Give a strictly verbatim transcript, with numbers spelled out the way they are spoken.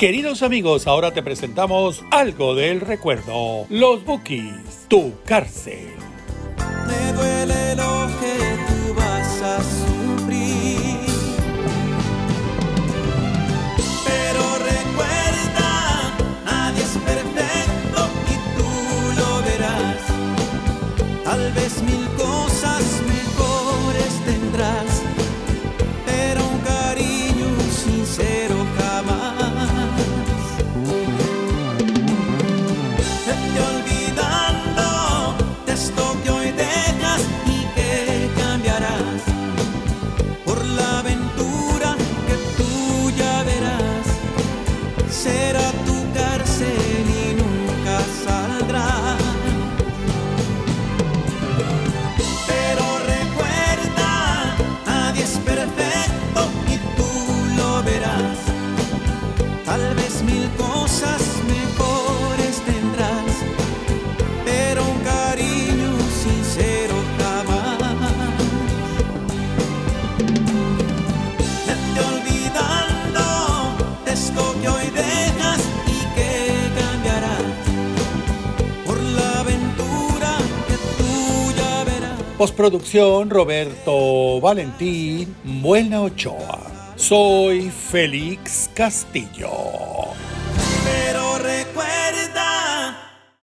Queridos amigos, ahora te presentamos algo del recuerdo. Los Bukis, Tu Cárcel. Me duele lo que tú vas a sufrir, pero recuerda, nadie es perfecto y tú lo verás. Tal vez mil cosas mejores tendrás, pero un cariño sincero jamás. Vete olvidando de esto que hoy dejas y que cambiarás por la aventura que tú ya verás. Será tu cárcel y nunca saldrás. Pero recuerda, nadie es perfecto y tú lo verás. Tal vez mil cosas mejores tendrás, pero un cariño sincero jamás. Vete olvidando de esto que hoy dejas y que cambiarás por la aventura que tú ya verás. Postproducción Roberto Valentín, Buena Ochoa. Soy Félix Castillo. Pero